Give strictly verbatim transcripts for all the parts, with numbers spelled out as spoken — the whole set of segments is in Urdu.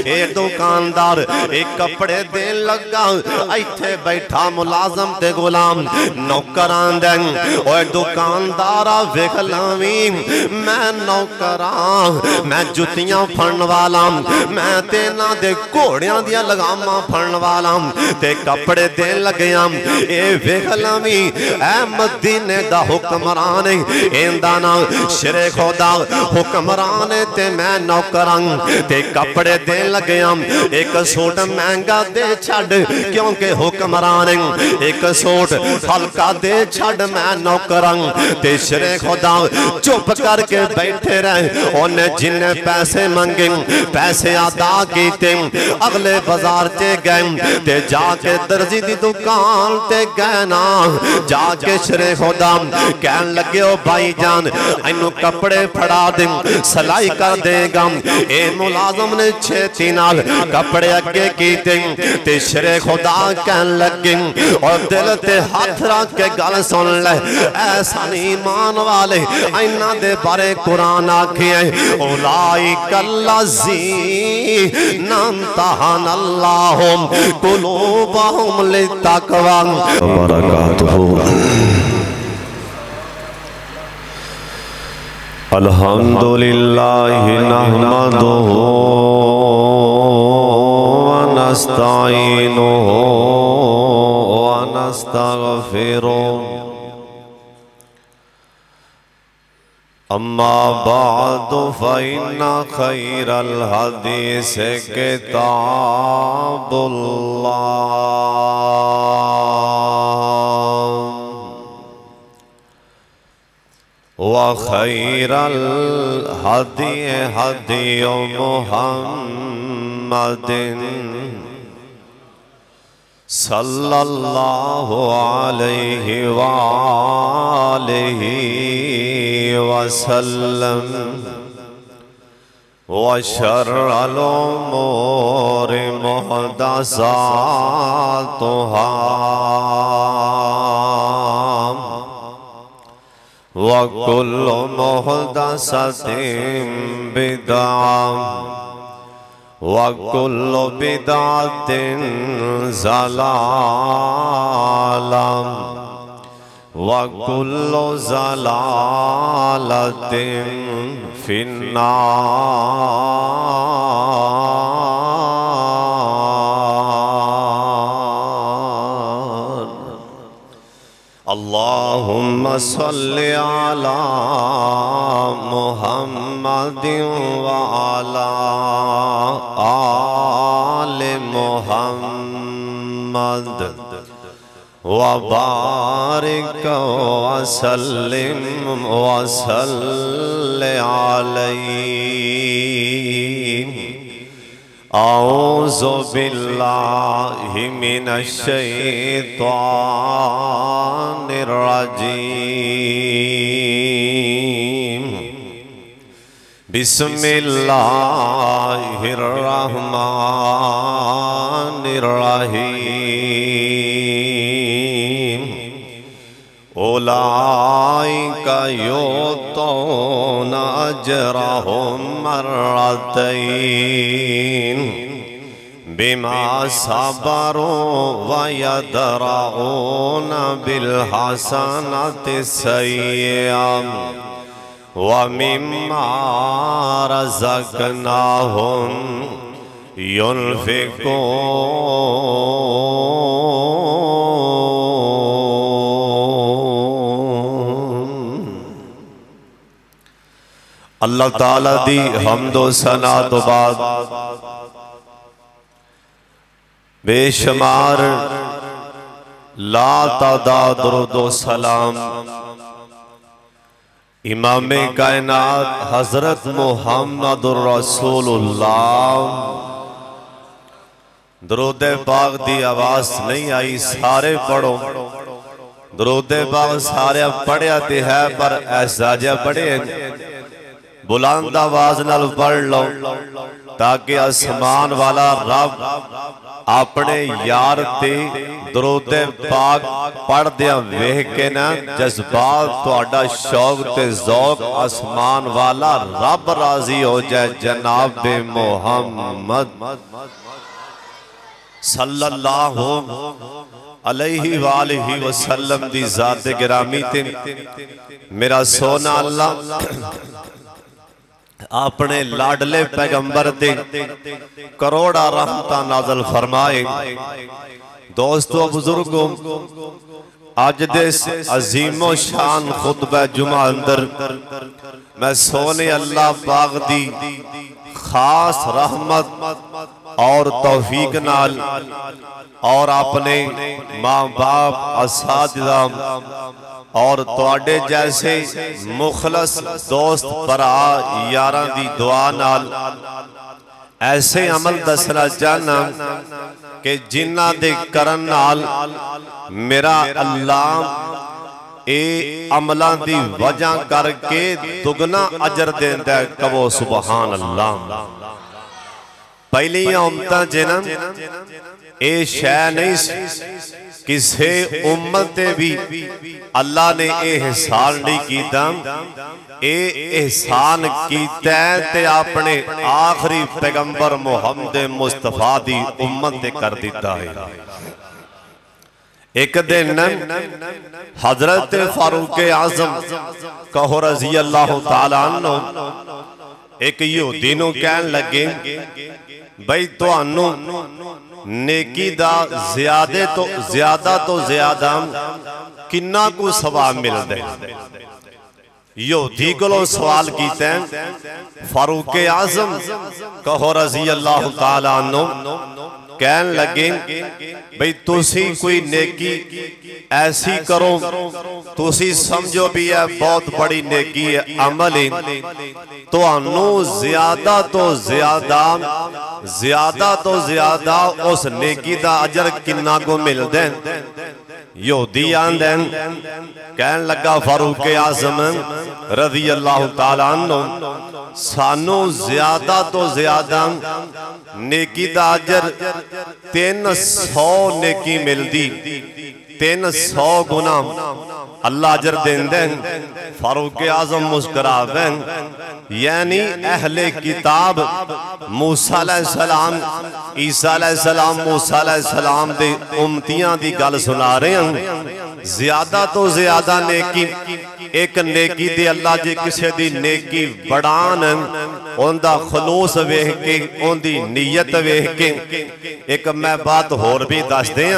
اے دکاندار اے کپڑے دین لگا ایتھے بیٹھا ملازم تے غلام نوکران دیں اوے دکاندارا وکھلاویں میں نوکران میں جتیاں پھڑن والا میں تینا دے گھوڑیاں دیا لگاما پھڑن والا تے کپڑے دین لگیاں اے وکھلاویں اے مدینے دا حکمران ایندانا شرے خدا حکمران تے میں نوکران تے کپڑے دین لگیاں ایک سوٹ مہنگا دے چھڑ کیونکہ حکمران ایک سوٹ ہلکا دے چھڑ میں نوکران تے شرے خدا چپ کر کے بیٹھے رہے انہیں جنہیں پیسے منگیں پیسے ادا کیتے اگلے بازار تے گئے تے جا کے درزی دی دکان تے گئے نا جا کے شرے خدا کہن لگے ہو بھائی جان اینو کپڑے پھڑا دیں سلائی کر دے گا اے ملازم نے چھتی نال کپڑے اگے کیتے تے شرے خدا کہن لگے اور دل تے ہاتھ رکھ کے گل سن لے ایسا ایمان والے اینا دے بارے قرآن آکھے اولائک الذین امتحن اللہ قلوبہم للتقوی وبرکاتہ الحمدللہ نحمدہ ونستعینہ ونستغفرہ اما بعد فإن خیر الحدیث کتاب اللہ وخير الهدي هدي محمد صلى الله عليه وآله وسلم وشر الأمور محدثاتها وَكُلُّ مُحْدَثَةٍ بِدْعَةٍ وَكُلُّ بِدْعَةٍ ضَلَالَةٍ وَكُلُّ ضَلَالَةٍ فِي النَّارِ اللهم صل على محمد وعلى آل محمد وبارك وسلم وصل عليه اعوذ باللہ من الشیطان الرجیم بسم اللہ الرحمن الرحیم اولئک یؤتون اجرهم مرتين بما صبروا ويدرؤون بالحسنة السيئة ومما رزقناهم ينفقون اللہ تعالیٰ دی حمد و ثنا تو بعد بے شمار لا تعداد درود و سلام امام کائنات حضرت محمد الرسول اللہ درود پاک دی آواز نہیں آئی سارے پڑھو درود پاک سارے پڑھے آتے ہیں پر ایسا جا پڑھے بلند آواز نال پڑھ لو تاکہ آسمان والا رب اپنے یار تے درود پاک پڑھ دیا ویہ کے نا جذبات تہاڈا شوق تے ذوق آسمان والا رب راضی ہو جائے جناب محمد صلی اللہ علیہ وآلہ وسلم دی ذات گرامی تے میرا سونا اللہ اپنے لاڈلے پیغمبر دے کروڑا رحمتہ نازل فرمائے دوستو بزرگوں آج دے عظیم و شان خطبہ جمعہ اندر میں سونے اللہ پاک دی خاص رحمت اور توفیق نال اور اپنے ماں باپ اساتذہ اور تواڈے جیسے مخلص دوست برا یاراں دی دعا نال ایسے عمل دسنا چاہنا کہ جنہ دے کرن نال میرا اللہ اے عملان دی وجہ کر کے دگنا اجر دیندہ ہے کبو سبحان اللہ پہلی امتہ جنم اے شے نہیں کسے امت بھی اللہ نے اے احسان نہیں کیتا اے احسان کیتا ہے تے اپنے آخری پیغمبر محمد مصطفیٰ دی امت کر دیتا ہے ایک دن حضرت فاروق اعظم کہو رضی اللہ تعالیٰ عنہ ایک یہودی نو کہن لگے بھئی تو انو نیکی دا زیادہ تو زیادہ تو زیادہ کنہ کو ثواب مل دے یہودی کو لو سوال کیتے ہیں فاروق اعظم کہو رضی اللہ تعالیٰ عنہ کہن لگے بھئی تُسی کوئی نیکی ایسی کرو تُسی سمجھو بھی ہے بہت بڑی نیکی ہے عمل تو انو زیادہ تو زیادہ زیادہ تو زیادہ اس نیکی دا اجر کنہ کو مل دیں یہودی آندین کہن لگا فاروق اعظم رضی اللہ تعالیٰ عنہ سانو زیادہ تو زیادہ نیکی دا اجر تین سو نیکی مل دی تین سو گنا اللہ اجر دین دیں فاروق اعظم مسکرا دیں یعنی اہل کتاب موسیٰ علیہ السلام عیسیٰ علیہ السلام موسیٰ علیہ السلام دے امتیاں دی گل سنا رہے ہیں زیادہ تو زیادہ نیکی ایک نیکی دے اللہ جے کسے دی نیکی بڑھان ان دا خلوص ویہ کے ان دی نیت ویہ کے ایک میں بات ہور بھی دس دیں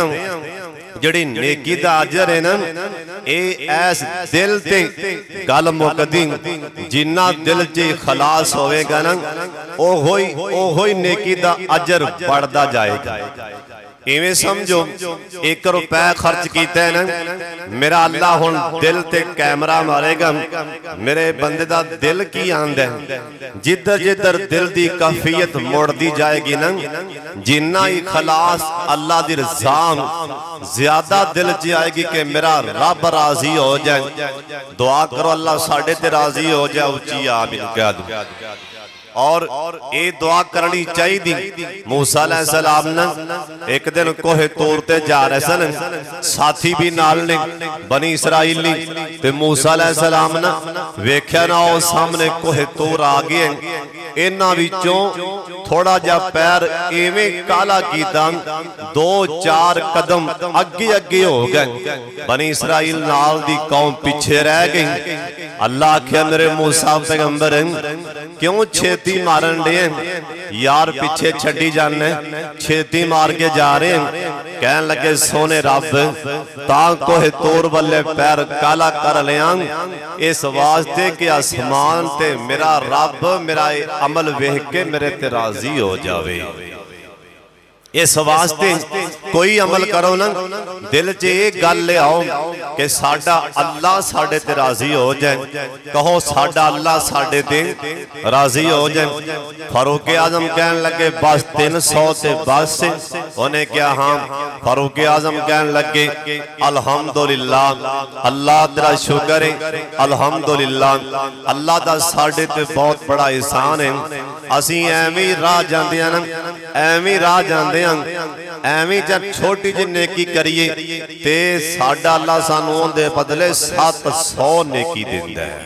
جڑی نیکی دا اجر ہے نا اے ایس دل تے گل مقدم جنہ دل چے خلاص ہوئے گا نا او ہوئی او ہوئی نیکی دا اجر بڑھ دا جائے گا ایویں سمجھو ایک روپے خرچ کیتے ہیں نا میرا اللہ ہون دل تے کیمرہ مارے گا میرے بندے دا دل کی آند ہے جدر جدر دل دی کفیت موڑ دی جائے گی نا جنہ اخلاص اللہ دی رضام زیادہ دل چی آئے گی کہ میرا رب راضی ہو جائے دعا کرو اللہ ساڑھے تے راضی ہو جائے اچھی آمین کہہ دو اور اے دعا کرنی چاہی دی موسیٰ علیہ السلام نے ایک دن کوہ توڑتے جا رہے سن ساتھی بھی نال نے بنی اسرائیل نے تے موسیٰ علیہ السلام نے ویکھیا نہ ہو سامنے کوہ توڑ آگئے انہا وچوں تھوڑا جا پیر ایویں کالا کیتا دو چار قدم اگی اگی ہو گئے بنی اسرائیل نال دی قوم پیچھے رہ گئی اللہ کیا میرے موسیٰ پیغمبر ہیں کیوں چھیتی مارن لے ہیں یار پیچھے چھڑی جانے چھیتی مار کے جا رہے ہیں کہن لگے سونے رب تاں کوہ تور والے پیر کالا کر لیاں اس واسطے کہ آسمان تے میرا رب میرا عمل ویہ کے میرے تے راضی ہو جاوے اس واسطے کوئی عمل کرو نا دل چے ایک گل لے آؤ کہ ساڑھا اللہ ساڑھے تے راضی ہو جائے کہو ساڑھا اللہ ساڑھے تے راضی ہو جائے فاروق اعظم کہن لگے بس تین سو تے بس سے انہیں کیا ہاں فاروق اعظم کہن لگے الحمدللہ اللہ تیرا شکر ہے الحمدللہ اللہ دا ساڑھے تے بہت بڑا احسان ہے اسی ایویں راہ جاندے ہیں ایویں راہ جاندے ہیں ایویں جب چھوٹی جی نیکی کریے تے ساڈا اللہ سانوں دے بدلے سات سو نیکی دیندا ہے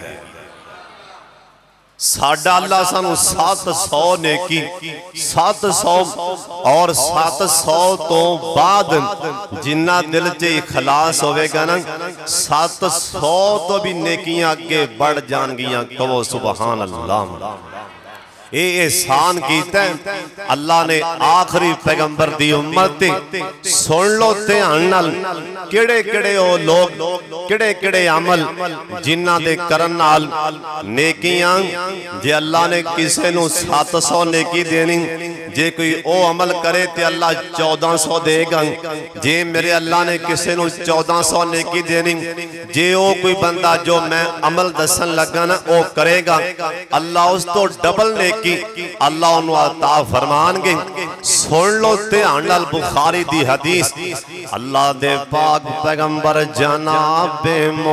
ساڈا اللہ سانو سات سو نیکی سات سو اور سات سو تو بعد جنہ دل چے اخلاص ہوئے گا نا سات سو تو بھی نیکیاں کے بڑھ جان گیاں کہو سبحان اللہ اے احسان کیتا ہے اللہ نے آخری پیغمبر دی امت سن لو دھیان نال کیڑے کیڑے او لوگ کیڑے کیڑے عمل جنہ دے کرن نال نیکیاں جے اللہ نے کسے نو سات سو نیکی دینی جے کوئی او عمل کرے تے اللہ چودہ سو دے گا جے میرے اللہ نے کسے نو چودہ سو نیکی دینی جے او کوئی بندہ جو میں عمل دسن لگا نا او کرے گا اللہ اس تو ڈبل نیکی کی اللہ انہوں عطا فرمان گے سن لو دھیان نال بخاری دی حدیث اللہ دے پاک پیغمبر جناب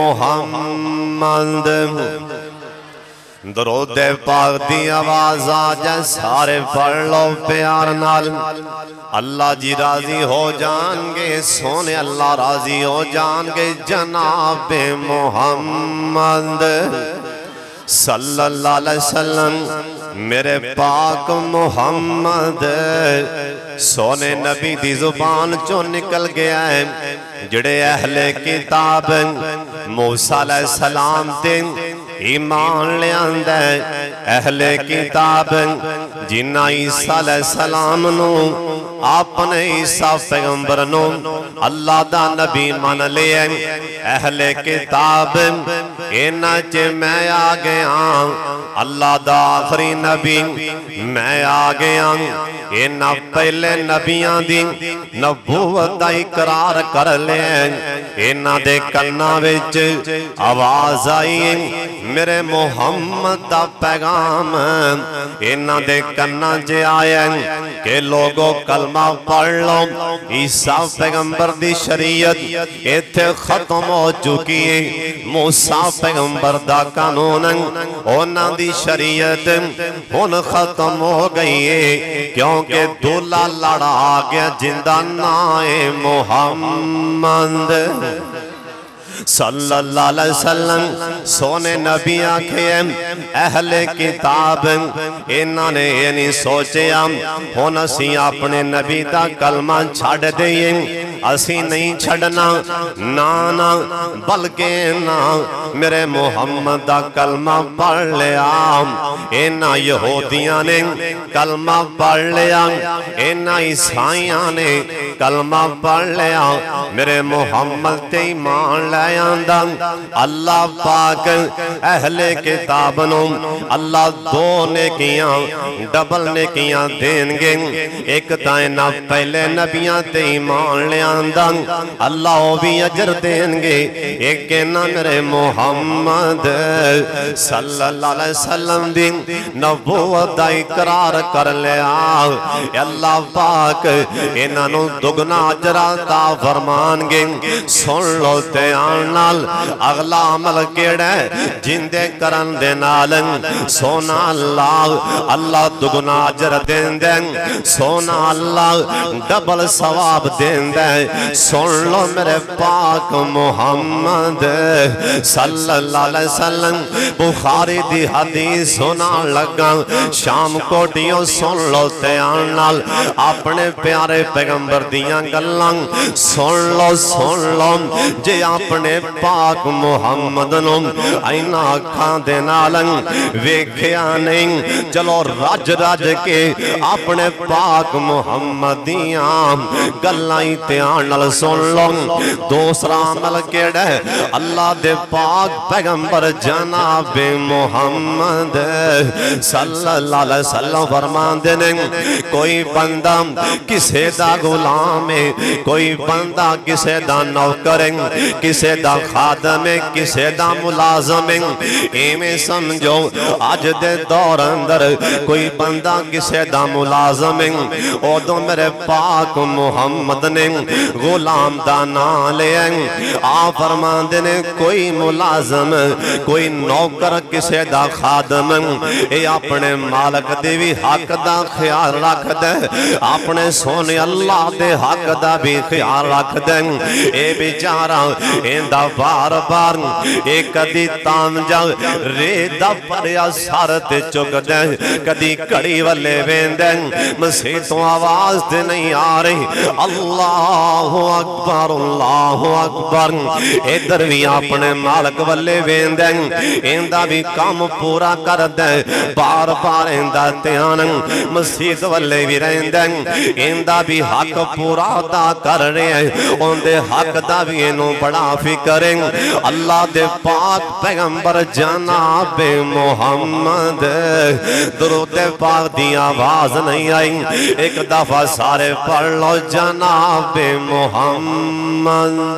محمد درود پاک دی آواز آجائے سارے پڑھ لو پیار نال اللہ جی راضی ہو جان گے سونے اللہ راضی ہو جان گے جناب محمد صلی اللہ علیہ وسلم میرے پاک محمد سونے نبی دی زبان چو نکل گیا ہے جڑے اہل کتاب موسیٰ علیہ السلام تے ایمان لے آندہ ہے اہل کتاب جنہ عیسیٰ علیہ السلام نو اپنے عیسیٰ پیغمبر نو اللہ دا نبی مان لے اہل کتاب اینا چے میں آگیا اللہ دا آخری نبی میں آگیا اینا پہلے نبیاں دی نبوت دا اقرار کر لے اینا دے کرنا وچ آواز آئی میرے محمد دا پیغام اینا دے کرنا جے آئے کہ لوگوں کلمہ پڑھ لو عیسیٰ پیغمبر دی شریعت ایتھے ختم ہو چکی ہے موسیٰ پیغمبر دا قانون اونا دی شریعت ان ختم ہو گئی ہے کیونکہ دولا لڑا آگیا جندہ نائے محمد صلی اللہ علیہ وسلم سونے نبی آنکھیں اہل کتاب انہوں نے یہ نہیں سوچے ہون اسی اپنے نبی دا کلمہ چھڑ دئیے اسی نہیں چھڑنا نانا بلکہ نا میرے محمد دا کلمہ پڑھ لیا انہا یہودیاں نے کلمہ پڑھ لیا انہا عیسائیاں نے کلمہ پڑھ لیا میرے محمد تے ایمان لیا اللہ پاک اہل کتابنوں اللہ دو نیکیاں ڈبل نیکیاں دیں گے ایک تائنہ پہلے نبیاں تے ایمان لے آندہ اللہ وہ بھی اجر دیں گے ایک نا میرے محمد صلی اللہ علیہ وسلم دی نبوت دا اقرار کر لیا اللہ پاک انہوں دگنا اجر عطا فرمان گے سن لو تے نال اغلا عمل کیڑے جندے کرن دے نالن سونا اللہ اللہ دگنا عجر دین دیں سونا اللہ ڈبل ثواب دین دیں سن لو میرے پاک محمد صلی اللہ علیہ وسلم بخاری دی حدیث سنا لگا شام کوٹیوں سن لو تیان نال اپنے پیارے پیغمبر دیاں گلان سن لو سن لو جے اپنے پاک محمد نو اینا کھان دے نالن ویکھیا نہیں چلو راج راج کے اپنے پاک محمدیاں گلائی تیانل سن لو دوسرا عمل کیڑے اللہ دے پاک پیغمبر جناب محمد صلی اللہ علیہ وسلم فرمان دینے کوئی بندہ کسے دا غلام نظام ہے کوئی بندہ کسے دا نوکر کسے دا خادم کسے دا ملازم ایمیں سمجھو آج دے دور اندر کوئی بندہ کسے دا ملازم او دو میرے پاک محمد نے غلام دا نام لے آ فرمان دینے کوئی ملازم کوئی نوکر کسے دا خادم اے اپنے مالک دے بھی حق دا خیال رکھ دے اپنے سونے اللہ دے حق دا بھی خیال رکھ دے اے بیچارہ ایندہ بار بار ایک کدی تام جا ریدہ پریا سارتے چک دے کدی کڑی والے بین دے مسیحتوں آواز دے نہیں آ رہی اللہ اکبر اللہ اکبر اے دروی اپنے مالک والے بین دے ایندہ بھی کام پورا کر دے بار بار ایندہ تیان مسیحت والے بھی رہن دے ایندہ بھی حق پورا دا کر رہے ہیں ان دے حق دا بھی انہوں بڑا فکریں اللہ دے پاک پیغمبر جناب محمد درود پاک دی آواز نہیں آئی ایک دفعہ سارے پڑھ لو جناب محمد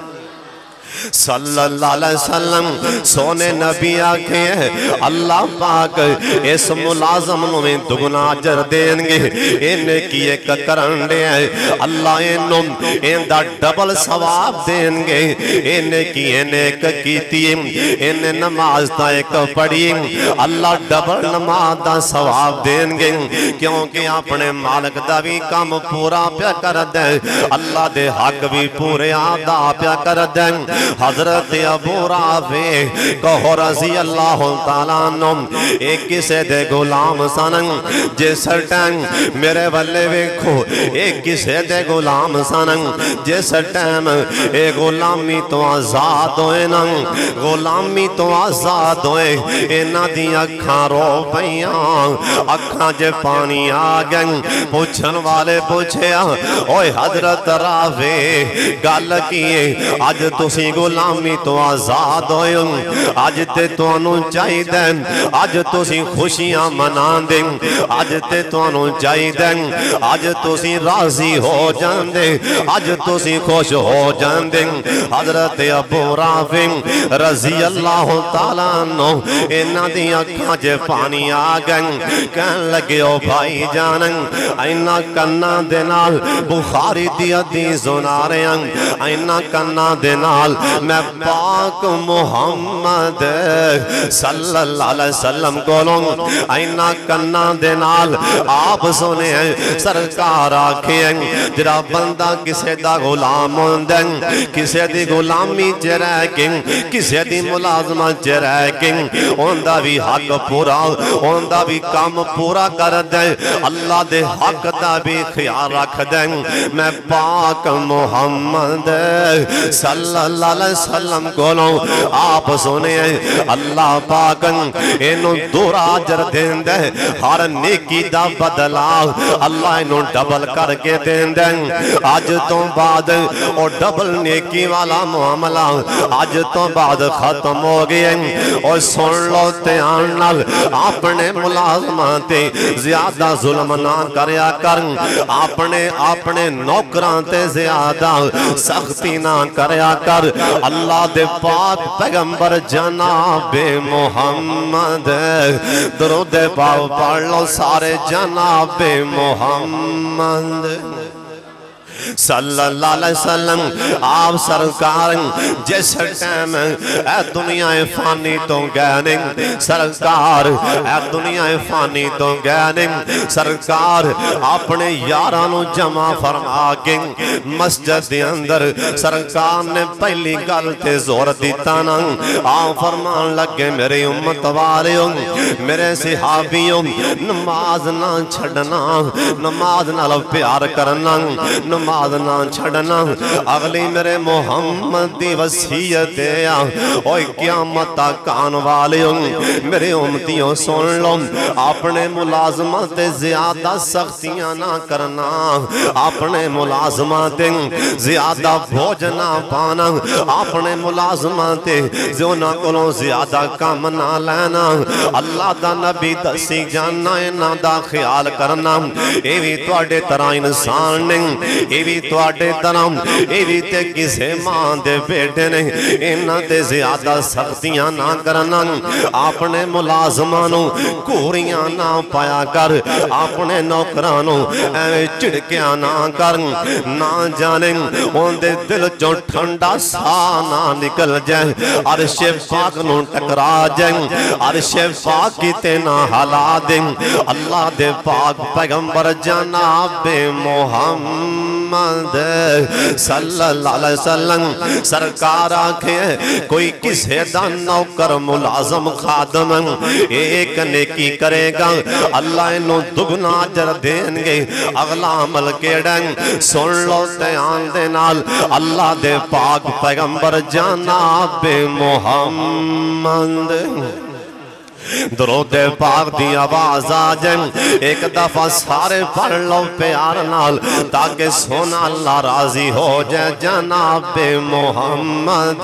صلی اللہ علیہ وسلم سونے نبی آکھے ہیں اللہ پاک اس ملازم میں دگنا عجر دیں گے انہیں کی ایک کرن دے ہیں اللہ انہوں اندہ ڈبل ثواب دیں گے انہیں کی انہیں ایک کیتی انہیں نماز تا ایک پڑھی اللہ ڈبل نماز دا ثواب دیں گے کیونکہ اپنے مالک دا بھی کام پورا پیا کر دیں اللہ دے حق بھی پورے آدھا پیا کر دیں حضرت ابو رافع کہو رضی اللہ تعالیٰ عنہ ایک کسے دے غلام سنن جس ٹائم میرے والے ویکھو ایک کسے دے غلام سنن جس ٹائم اے غلامی تو آزاد ہوئے نا غلامی تو آزاد ہوئے اینا دی اکھاں رو پئیاں اکھاں جے پانی آگئیں پوچھن والے پوچھے اوہ حضرت رافع گل کیے آج تسی غلامی تو آزاد ہوئے آج تے تو انہوں چاہی دیں آج تسی خوشیاں منان دیں آج تے تو انہوں چاہی دیں آج تسی راضی ہو جان دیں آج تسی خوش ہو جان دیں حضرت ابو رافع رضی اللہ تعالیٰ عنہ اینا دی اکھاں جے پانی آگئیں کہن لگے او بھائی جانیں اینا کنہ دینال بخاری دی حدیث سنا رہے ہیں اینا کنہ دینال میں پاک محمد صلی اللہ علیہ وسلم کو لوں اینا کنہ دینال آپ سنے ہیں سرکار آکھے ہیں جرا بندہ کسے دا غلام ہوندن کسے دی غلامی چرائکن کسے دی ملازمہ چرائکن ہوندہ بھی حق پورا ہوندہ بھی کام پورا کر دیں اللہ دے حق دا بھی خیال رکھ دیں میں پاک محمد صلی اللہ علیہ وسلم کو لوں آپ سنے ہیں اللہ پاکن انہوں دورا عجر دیں دے ہر نیکی دا بدلا اللہ انہوں ڈبل کر کے دیں دیں آج تو بعد اور ڈبل نیکی والا معاملہ آج تو بعد ختم ہو گئے اور سن لو تیانل اپنے ملازماتے زیادہ ظلم نہ کریا کر اپنے اپنے نوکرانتے زیادہ سختی نہ کریا کر اللہ دے پاک پیغمبر جناب محمد درود پاک پڑھ لو سارے جناب محمد صلی اللہ علیہ وسلم آپ سرکار جس ٹائم اے دنیا فانی تو گہنے سرکار اے دنیا فانی تو گہنے سرکار اپنے یارانو جمع فرما کے مسجد دے اندر سرکار نے پہلی گل تے زور دیتا نا آپ فرمان لگے میرے امت والیوں میرے صحابیوں نماز نہ چھڑنا نماز نہ لو پیار کرنا نماز نہ چھڑنا اگلی میرے محمد دی وسیعت ہے اوہ قیامت کان والیوں میرے امتیوں سن لو اپنے ملازمات زیادہ سختیاں نہ کرنا اپنے ملازمات زیادہ بھوجنا پانا اپنے ملازمات زیونہ کلوں زیادہ کام نہ لینا اللہ دا نبی دسی جانا انہ دا خیال کرنا اے بھی توڑے طرح انسان یہ بھی تواڈے طرح یہ بھی تے کسے ماں دے بیٹے نے انہاں تے زیادہ سختیاں نہ کرنا اپنے ملازمانوں کوریاں نہ پایا کر اپنے نوکرانوں ایویں چڑکیاں نہ کر نہ جانے ان دے دل چوں ٹھنڈا سا نہ نکل جائے عرش پاک نو ٹکرا جائے عرش پاک کی تے نہ ہلا دیں اللہ دے پاک پیغمبر جناب محمد صلی اللہ علیہ وسلم سرکار آکھے کوئی کسے دا نوکر ملازم خادم ایک نیکی کرے گا اللہ انہوں دگنا اجر دیں گے اگلا عمل کیڑیں سن لو دیان دے نال اللہ دے پاک پیغمبر جناب محمد درود پاک دی آواز آجیں ایک دفعہ سارے پڑھ لو پیار نال تاکہ سونا اللہ راضی ہو جائے جناب محمد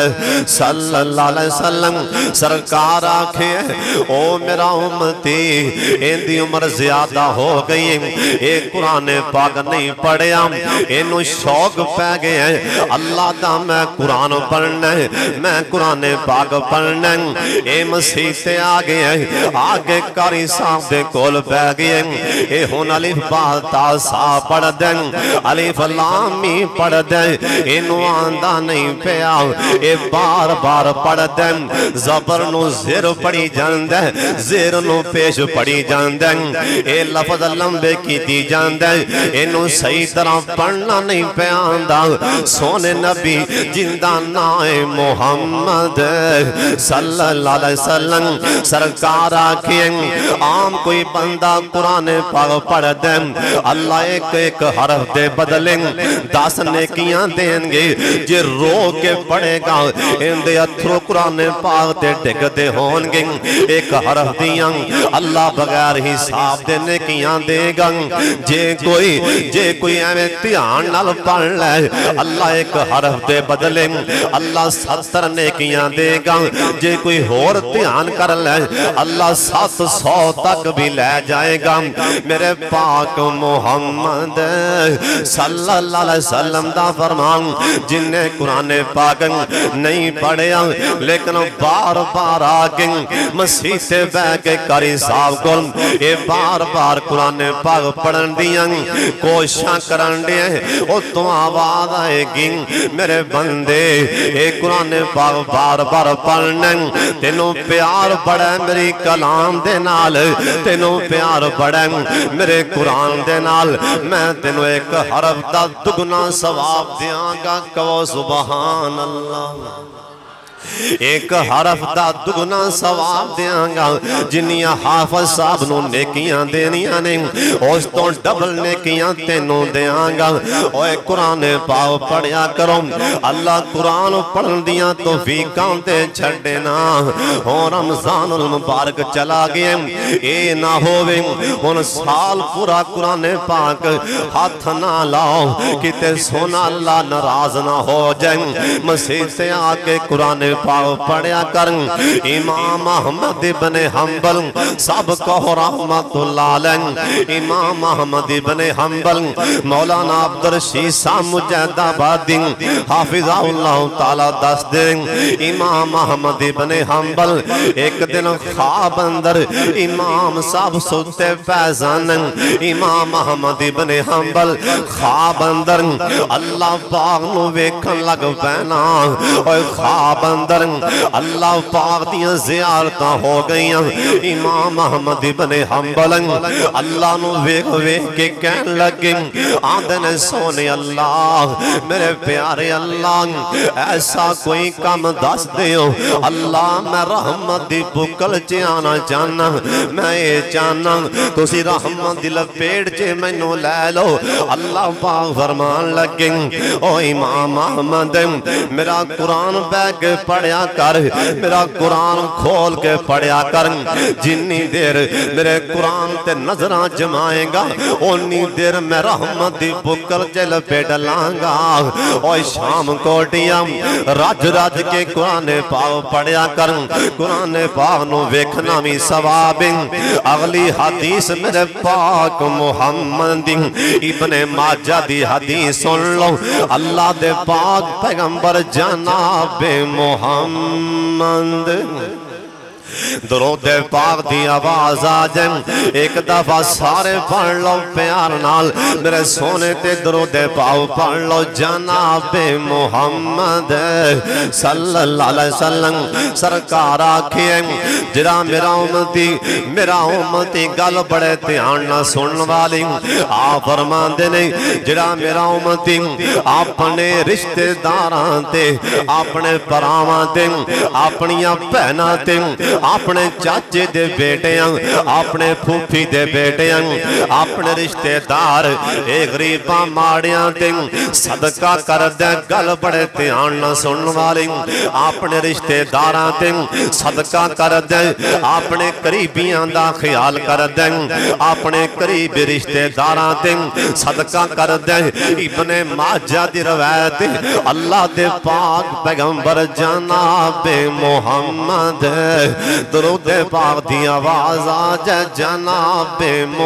صلی اللہ علیہ وسلم سرکار آکھے او میرا امتی ان دی عمر زیادہ ہو گئی ایک قرآن پاک نہیں پڑھیا انہوں شوق پہ گئے اللہ دا میں قرآن پڑھنے میں قرآن پاک پڑھنے اے مسیح تے آگے آگے کاری صاحب دے کول پہ گئے اے ہون علیف باتا سا پڑھ دیں علیف لامی پڑھ دیں انہوں آندہ نہیں پہ آؤ اے بار بار پڑھ دیں زبر نو زیر پڑھی جان دیں زیر نو پیش پڑھی جان دیں اے لفظ لمبے کی دی جان دیں انہوں صحیح طرح پڑھنا نہیں پہ آندہ سونے نبی جندہ نائے محمد صلی اللہ علیہ وسلم سرکار آکھیں عام کوئی بندہ قرآن پاک پڑھ دیں اللہ ایک ایک حرف دے بدلیں دس نیکیاں دیں گے جے رو کے پڑھے گا ان دے اتھرو قرآن پاک دے ٹک دے ہون گے ایک حرف دیاں اللہ بغیر حساب دے نیکیاں دے گا جے کوئی جے کوئی ایویں دھیان نال پڑھ لے اللہ ایک حرف دے بدلیں اللہ ستر نیکیاں دے گا جے کوئی ہور دھیان کر لے اللہ سات سو تک بھی لے جائے گا میرے پاک محمد صلی اللہ علیہ وسلم دا فرمان جن نے قرآن پاک نہیں پڑھیا لیکن بار بار آگے مسیح سے بہ کے کاری صاحب کو یہ بار بار قرآن پاک پڑھن دیاں کوشاں کرن دیاں او تو آواز آئے گی میرے بندے اے قرآن پاک بار بار پڑھنے تینوں پیار بڑھے میری کلام دے نال تینوں پیار بڑھے میرے قرآن دے نال میں تینوں ایک حرف دا دگنا ثواب دیاں گا کہو سبحان اللہ ایک حرف دا دگنا ثواب دیاں گا جنیاں حافظ صاحب نو نیکیاں دینیاں نے اس تو ڈبل نیکیاں تینوں دیاں گا اوہ قرآن پاؤ پڑھیا کرو اللہ قرآن پڑھن دیاں تو فیقاں دے چھڑنا اور رمضان المبارک چلا گئے اے نہ ہوئے ان سال پورا قرآن پاک ہاتھ نہ لاؤ کتے سونا اللہ ناراض نہ ہو جائیں مسیح سے آکے قرآن پاؤ پڑھیا کرن امام احمد بن حنبل سب کو رحمت اللہ علیہ امام احمد بن حنبل مولانا عبدالرشید صاحب مجاہد آبادی حافظ اللہ تعالی دس دیں امام احمد بن حنبل ایک دن خواب اندر امام صاحب سوتے پیزان امام احمد بن حنبل خواب اندر اللہ پاک نو ویکھن لگ پینا اور خواب اندر اللہ پاک دیاں زیارتاں ہو گئیاں امام احمد بن حنبل اللہ نو ویکھ ویکھ کے کہن لگے آدھن سونے اللہ میرے پیارے اللہ ایسا کوئی کام دس دیو اللہ میں رحمت دی پکل چے آنا چاہنا میں یہ چاہنا تسی رحمت دی لپیٹ چے میں نو لے لو اللہ پاک فرمان لگے او امام احمد میرا قرآن بیگ پڑھیا کر میرا قرآن کھول کے پڑھیا کر جنی دیر میرے قرآن تے نظران جمائیں گا اونی دیر میں رحمت دی بکر چل پہ ڈلانگا اوہ شام کوٹیاں راج راج کے قرآن پاک پڑھیا کر قرآن پاک نو ویکھنا می ثواب اگلی حدیث میرے پاک محمد ابن ماجہ دی حدیث سن لو اللہ دے پاک پیغمبر جناب محمد درود پاک دی آواز آجیں ایک دفعہ سارے پڑھ لو پیار نال میرے سونے تے درود پاک پڑھ لو جناب محمد صلی اللہ علیہ وسلم سرکار آکھیں جرا میرا امتی میرا امتی گل بڑے دھیان نہ سن والی آپ فرمان دے نہیں جرا میرا امتی اپنے رشتے داران تے اپنے پراوان تے اپنیاں پہنا تے اپنے چاچے دے بیٹے ہیں اپنے پھوپھی دے بیٹے ہیں اپنے رشتہ دار اے غریباں ماڑیاں دے صدقہ کر دے گل بڑے دھیان نہ سن والی اپنے رشتہ داراں دے صدقہ کر دے اپنے قریبیاں دا خیال کر دے اپنے قریب رشتہ داراں دے صدقہ کر دے ابن ماجہ دی روایت اللہ دے پاک پیغمبر جناب محمد درود پاک دی آواز آج جناب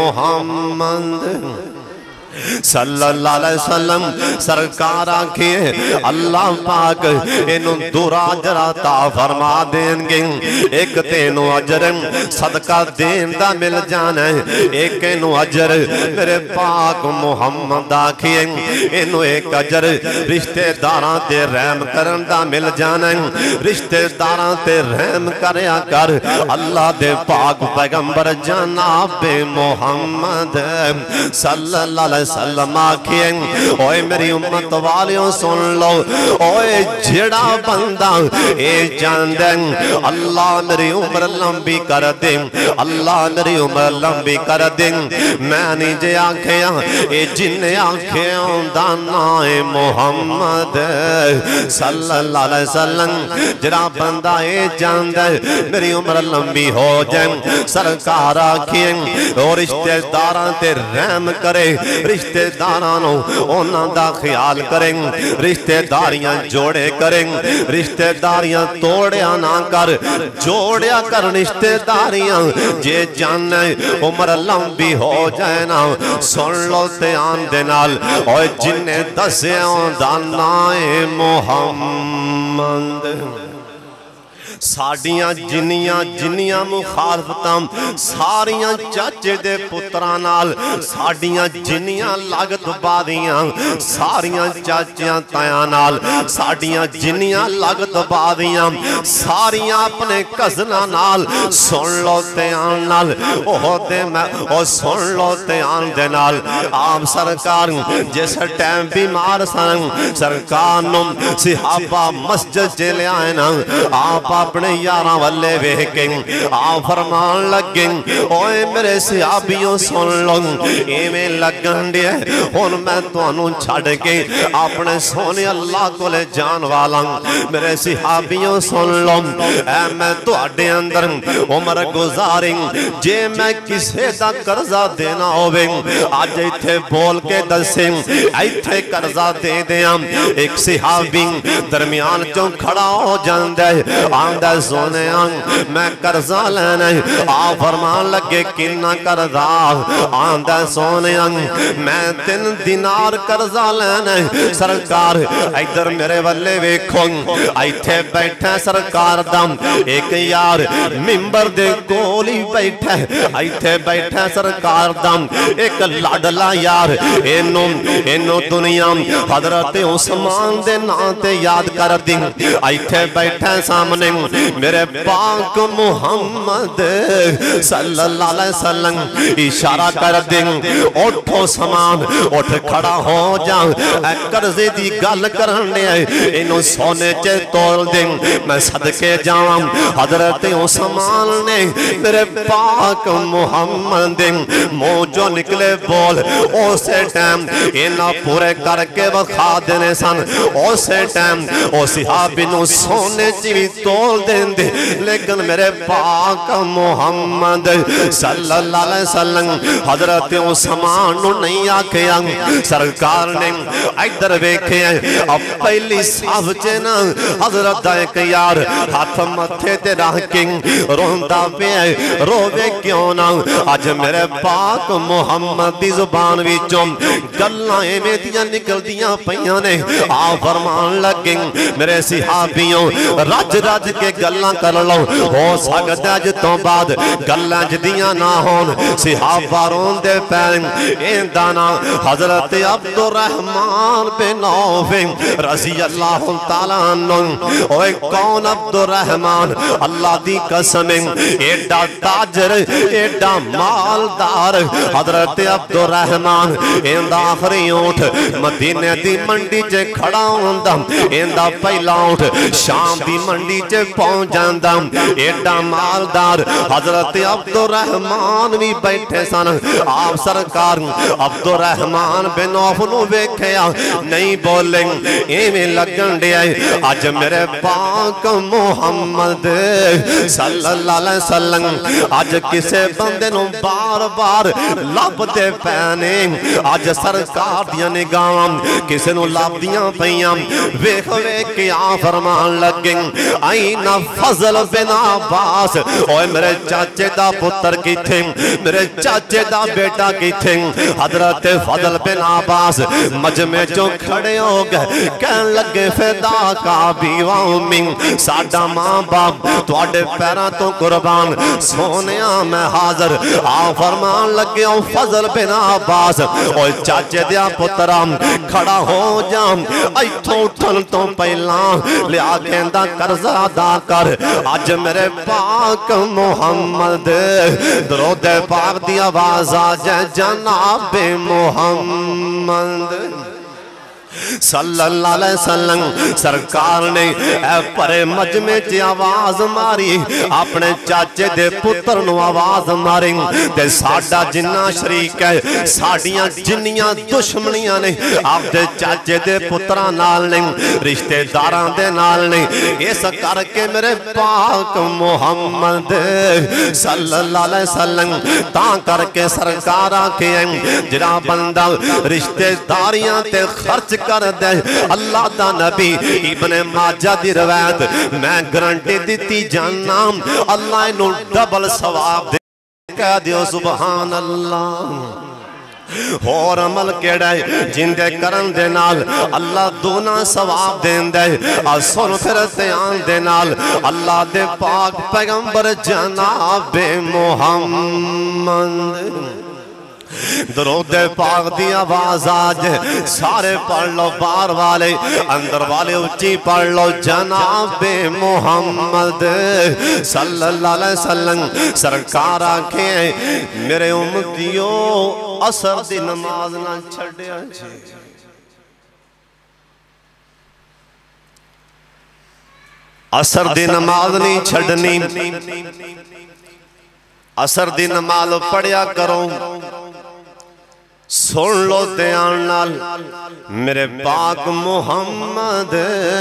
محمد صلی اللہ علیہ وسلم سرکار آنکھیں اللہ پاک انہوں دورا جراتا فرما دیں گے ایک تینوں عجر صدقہ دین دا مل جانا ہے ایک انہوں عجر میرے پاک محمد آنکھیں انہوں ایک عجر رشتے داران تے رحم کرن دا مل جانا ہے رشتے داران تے رحم کریا کر اللہ دے پاک پیغمبر جناب محمد صلی اللہ علیہ وسلم آکھیں اوے میری امت والیوں سن لو اوے جڑا بندہ اے جاندیں اللہ میری عمر لمبی کر دیں اللہ میری عمر لمبی کر دیں میں نہیں جے آنکھیں اے جن آنکھیں دانا محمد صلی اللہ علیہ وسلم جڑا بندہ اے جاندیں میری عمر لمبی ہو جائیں سرکار آکھیں اور رشتہ داران تے رحم کرے رشتہ دارانوں اونا دا خیال کریں رشتہ داریاں جوڑے کریں رشتہ داریاں توڑیا نہ کر جوڑیا کر رشتہ داریاں جے جانے عمر لمبی ہو جائے نا سن لو تیان دینال اور جنہیں دسیاں دانائے محمد ساڑیاں جنیاں جنیاں مخالفتاں ساریاں چاچے دے پترانال ساڑیاں جنیاں لگت بادیاں ساریاں چاچیاں تیانال ساڑیاں جنیاں لگت بادیاں ساریاں اپنے کزنانال سن لو تیان نال اوہ دے میں او سن لو تیان دے نال آپ سرکار جس ٹیم بیمار سن سرکار نم صحابہ مسجد چلے آئے نا آپ اپنے یاراں والے ویکیں آپ فرمان لگیں اوے میرے صحابیوں سن لو ایمیں لگن دے ہون میں تو انہوں چھڑ کے اپنے سونے اللہ کو لے جان والا میرے صحابیوں سن لو اے میں تو اڈے اندر عمر گزاریں جے میں کسے دا قرضہ دینا ہوئے آج ایتھے بول کے دسیں ایتھے قرضہ دے دیاں ایک صحابی درمیان جو کھڑا ہو جان دے آندہ سونے آنگ میں قرضہ لینے آپ فرمان لگے کنہ قرضہ آندہ سونے آنگ میں تین دینار قرضہ لینے سرکار ایدر میرے والے ویکھوں ایتھے بیٹھے سرکار دم ایک یار ممبر دے کولی بیٹھے ایتھے بیٹھے سرکار دم ایک لڑلا یار انہوں انہوں دنیا حضرت عثمان دے ناتے یاد کر دیں ایتھے بیٹھے سامنے میرے پاک محمد صلی اللہ علیہ وسلم اشارہ کر دیں اٹھو سامان اٹھ کھڑا ہو جا اے قرضے دی گل کرنے انہوں سونے چے تول دیں میں صدقے جاؤں حضرت عثمان نے میرے پاک محمد منہ جو نکلے بول اسے ٹائم انہاں پورے کر کے وکھا دینے سن اسے ٹائم او صحابی نو سونے چی بھی تول دیں دے لیکن میرے پاک محمد صلی اللہ علیہ وسلم حضرت عثمان نو نہیں آکھیا سرکار نے ادھر ویکھے اب پہلی صاحب چنا حضرت ایک یار ہاتھ متھے تے رہ کے روندا پہ روے کیوں نہ آج میرے پاک محمد دی زبان وچوں گلاں ایویں دیاں نکل دیاں پیاں نے آ فرمان لگے میرے صحابیوں رج رج کے گلاں کر لو ہو سکتا اج تو بعد گلاں جدیاں نہ ہون صحابہ روندے پین ایندانا حضرت عبد الرحمن بن عوف رضی اللہ تعالیٰ عنہ اوہ کون عبد الرحمن اللہ دی قسم ایڈا تاجر ایڈا مالدار حضرت عبد الرحمن ایندہ آخری اونٹ مدینہ دی منڈی چے کھڑا ہوندہ ایندہ پہلا اونٹ شام دی منڈی چے پہنچ جاندہ ایڈا مالدار حضرت عبد الرحمن بھی بیٹھے سن آپ سرکار عبد الرحمن بن عوف نو ویکھیا نہیں بولیں ایویں لگن دے آج میرے پاک محمد صلی اللہ علیہ وسلم آج کسے بندے نو بار بار لب دے پینے آج سرکار دیا نگاہاں کسے نو لب دیاں پیاں ویکھ ویکھ کے آ فرمان لگیں آئین فضل بن عباس اوہ میرے چاچے دا پتر کی تھے میرے چاچے دا بیٹا کی تھے حضرت فضل بن عباس مجمع جو کھڑے ہو گئے کہن لگے فدا کا بیواں من ساڑھا ماں باپ تو اڈے پیرا تو قربان سونیاں میں حاضر آ فرمان لگے ہوں فضل بن عباس اوہ چاچے دیا پترام کھڑا ہو جام ایتھوں اٹھن تو پہلان لیا گیندہ قرضہ ادا کر آج میرے پاک محمد درود پاک دی آواز آج جناب محمد صلی اللہ علیہ وسلم سرکار نے اے پرے مجمع چی آواز ماری اپنے چاچے دے پتر نو آواز ماری تے ساڑھا جنہ شریک ہے ساڑھیاں جنیاں دشمنیاں نے آپ دے چاچے دے پتران نال نے رشتے داران دے نال نے اس کر کے میرے پاک محمد صلی اللہ علیہ وسلم تاں کر کے سرکار آکے جرا بندہ رشتے داریاں تے خرچ کر دے اللہ دا نبی ابن ماجہ دی روایت میں گرانٹی دیتی جانام اللہ انہوں ڈبل ثواب دے کہہ دیو سبحان اللہ اور عمل کیڑے جندے کرن دے نال اللہ دونا ثواب دین دے سن پھرتے آن دے نال اللہ دے پاک پیغمبر جناب محمد درود پاک دی آواز آج سارے پڑھ لو بار والے اندر والے اچھی پڑھ لو جناب محمد صلی اللہ علیہ وسلم سرکار آنکھیں میرے امتیوں اثر دی نماز نہ چھڑے آجے اثر دی نماز نہیں چھڑنی اثر دی نماز پڑھیا کرو سن لو دیان نال میرے پاک محمد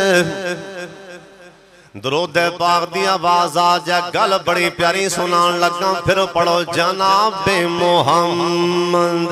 درود پاک دی آواز آجا گل بڑی پیاری سنان لگا پھر پڑھو جناب محمد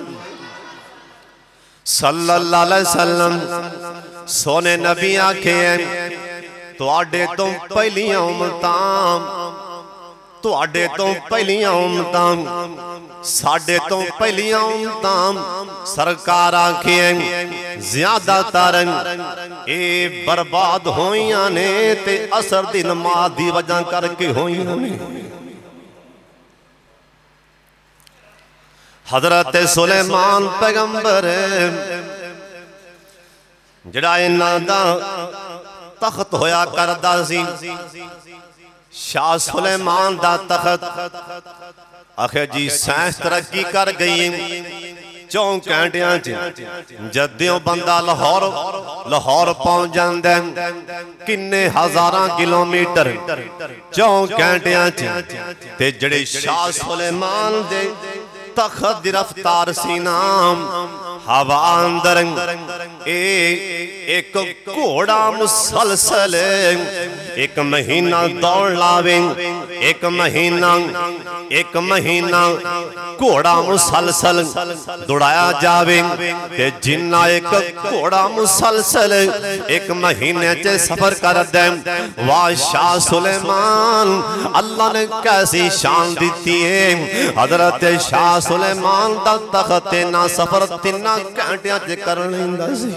صلی اللہ علیہ وسلم سونے نبی آکھیں تو آڈے تم پہلیاں امتام تو آڈے تو پہلیاں امتام ساڑھے تو پہلیاں امتام سرکار آنکھیں زیادہ ترن اے برباد ہوئیاں نے تے اثر دی نماز دی وجہ کر کے ہوئیاں نے حضرت سلیمان پیغمبر جڑا انہاں دا تخت ہویا کردا سی شاہ سلیمان دا تخت آخر جی سائنس ترقی کر گئی چون گھنٹیاں جدیوں بندہ لاہور لاہور پہنچ جاندے کنے ہزاراں کلومیٹر چون گھنٹیاں تے جڑے شاہ سلیمان دے تخت دی رفتار سی نام ہوا اندر اے ایک گھوڑا مسلسل ایک مہینہ دوڑ لاویں ایک مہینہ ایک مہینہ گھوڑا مسلسل دوڑایا جاویں کہ جنہ ایک گھوڑا مسلسل ایک مہینے چے سفر کر دیں واہ شاہ سلیمان اللہ نے کیسی شان دیتی ہے حضرت شاہ سلیمان دا تخت نہ سفر تینہ گھنٹیاں چے کرنے دا سی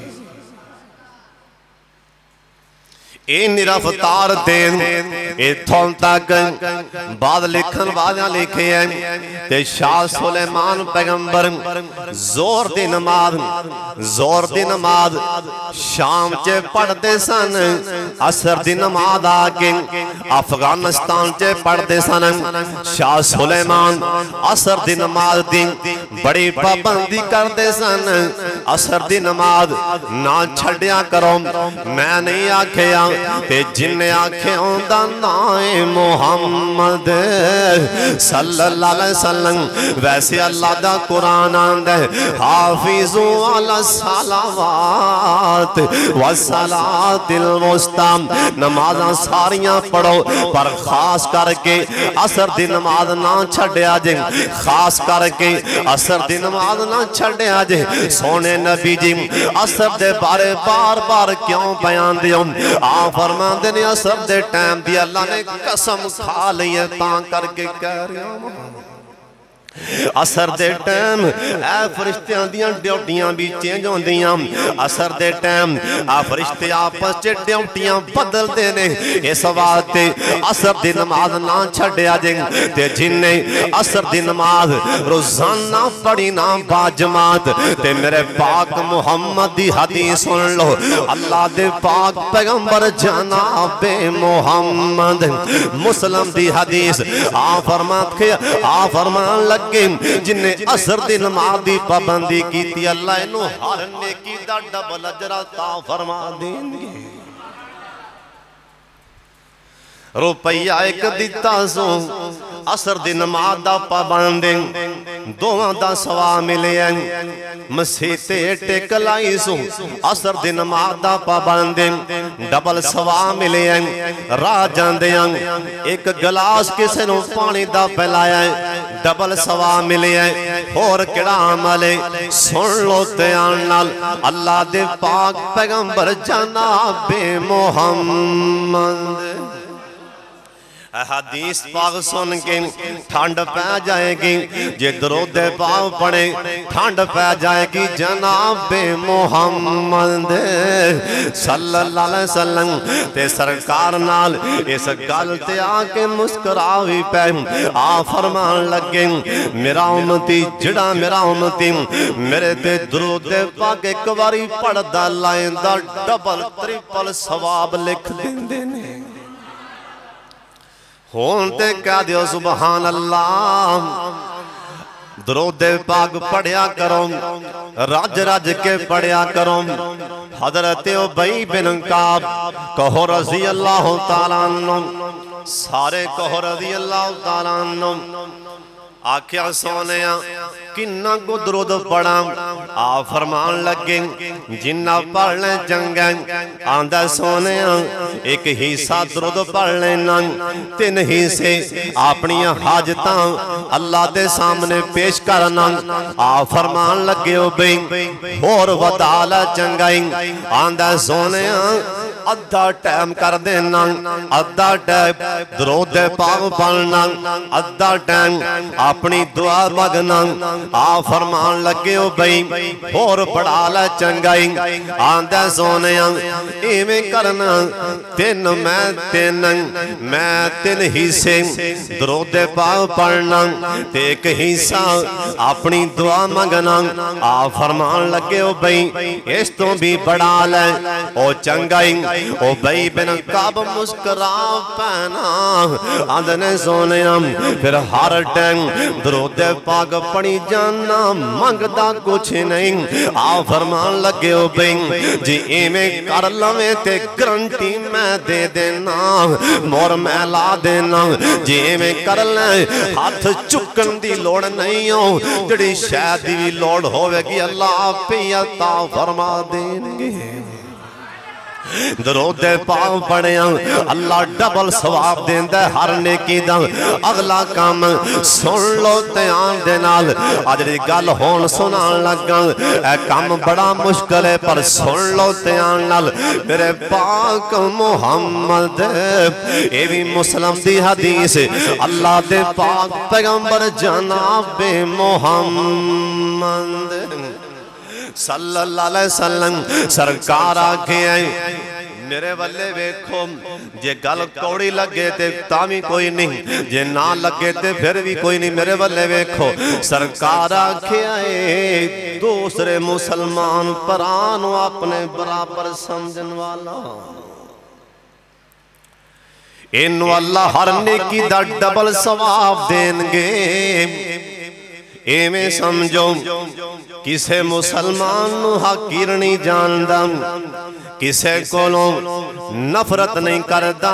این رفتار دین اے تھون تک بعد لکھن والیاں لکھے ہیں تے شاہ سلیمان پیغمبر زور دی نماز زور دی نماز شام چے پڑھ دے سن عصر دی نماز آگے افغانستان چے پڑھ دے سن شاہ سلیمان عصر دی نماز دی بڑی پابندی کر دے سن عصر دی نماز نہ چھڑیا کرو میں نہیں آکھیا تے جن آنکھیں دا نائے محمد صلی اللہ علیہ وسلم ویسے اللہ دا قرآن آندے حافظو علی الصلاوات والصلاة الوسطی نمازاں ساریاں پڑھو پر خاص کر کے عصر دی نماز نہ چھڑیا جے خاص کر کے عصر دی نماز نہ چھڑیا جے سونے نبی جی عصر دے بارے بار بار کیوں بیان دیوں آپ فرمان دے نے عصر دے ٹائم دی اللہ نے قسم کھا لئے تاں کر کے کہہ رہا ہوں عصر دے ٹائم اے فرشتیاں دیاں ڈیوٹیاں بھی چینج ہوں دیاں عصر دے ٹائم اے فرشتے آپس چے ڈیوٹیاں بدل دینے اس وقت عصر دی نماز نہ چھڑیا جائیں تے جننے عصر دی نماز روزانہ پڑھی نہ باجماعت تے میرے پاک محمد دی حدیث سن لو اللہ دے پاک پیغمبر جناب محمد مسلم دی حدیث آ فرمات کے آ فرمان لگ جن نے عصر دی نماز دی پابندی کی تھی اللہ انہوں ہر نیکی دا ڈبل اجر عطا فرما دیں گے روپیہ ایک دیتا سو عصر دی نماز دا پابندی دوہاں دا سوا ملے ہیں مسیتے ٹیک لائی سو عصر دی نماز دا پابندی ڈبل سوا ملے ہیں راہ جاندے ہیں ایک گلاس کسے نو پانی دا پہلایا ہے ڈبل سوا ملے ہیں اور کڑا عملے سن لو تیان نال اللہ دے پاک پیغمبر جناب محمد حدیث پاک سن کے ٹھانڈ پہ جائے گی جے درود پاک پڑھے ٹھانڈ پہ جائے گی جناب محمد صلی اللہ علیہ وسلم تے سرکار نال اس گلتے آکے مسکراوی پہ آ فرمان لگے میرا امتی جڑا میرا امتی میرے تے درود پاک ایک باری پڑھ دا لائن دا ڈبل تریپل ثواب لکھ دیں دینے ہونتے کہہ دیو سبحان اللہ درود پاک پڑھیا کرو راج راج کے پڑھیا کرو حضرت ابی بن کعب کہو رضی اللہ تعالیٰ عنہ سارے کہو رضی اللہ تعالیٰ عنہ آکھیا سونیا کنہ کو درود پڑھا آ فرمان لگیں جنہ پڑھ لیں جنگیں آندہ سونیا ایک حصہ درود پڑھ لینا تین حصے اپنی حاجتاں اللہ دے سامنے پیش کرنا آ فرمان لگے ہو بھئی اور ودالہ جنگیں آندہ سونیا ادھا ٹائم کر دینا ادھا ٹائم درود پاک پڑھنا ادھا ٹائم اپنی دعا مگنا آ فرمان لگے ہو بھئی اور بڑا لے چنگائی آندہ سونے ایمیں کرنا تین میں تین میں تین حصے درود پاک پڑھنا ایک حصہ اپنی دعا مانگنا آ فرمان لگے ہو بھئی اس تو بھی بڑا لے او چنگائی او بھئی بن کعب مسکرا پہنا آندھنے سونے پھر ہر ٹائم درود پاک پڑھی جانا مانگدا کچھ نہیں آ فرمان لگے ہو بھئی جی ایمیں کر لویں تے گرنٹی میں دے دینا مور میں لا دینا جی ایمیں کر لیں ہاتھ چکن دی لوڑ نہیں ہو جڑی شاید دی لوڑ ہوئے گی اللہ پہ عطا فرما دیں گے درود پاک پڑھیں اللہ ڈبل ثواب دیندہ ہر نیکی دا اگلا کام سن لو تیان دے نال آجری گل ہون سنان لگا اے کام بڑا مشکل ہے پر سن لو تیان نال میرے پاک محمد اے بھی مسلم دی حدیث اللہ دے پاک پیغمبر جناب محمد صلی اللہ علیہ وسلم سرکار آکھے ہیں میرے والے ویکھو جے گل کوڑی لگے تے تامی کوئی نہیں جے نہ لگے تے پھر بھی کوئی نہیں میرے والے ویکھو سرکار آکھے آئے دوسرے مسلمان پرانو اپنے برابر سمجھن والا انو اللہ ہر نیکی دا ڈبل ثواب دیں گے اے میں سمجھو کسے مسلمان نو حقیر نہیں جاندہ کسے کولوں نفرت نہیں کردہ